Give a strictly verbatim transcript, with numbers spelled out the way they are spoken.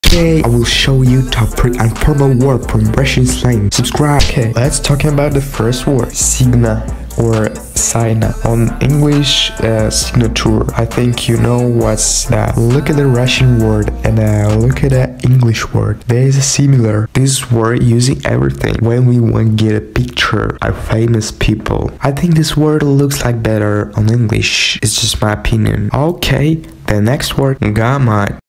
Today I will show you top three informal word from Russian slang. Subscribe. Okay, let's talk about the first word, signa or signa. On English, uh, signature. I think you know what's that. Look at the Russian word and uh, look at the English word. There is a similar. This word using everything when we want to get a picture of famous people. I think this word looks like better on English. It's just my opinion. Okay, the next word, gamma.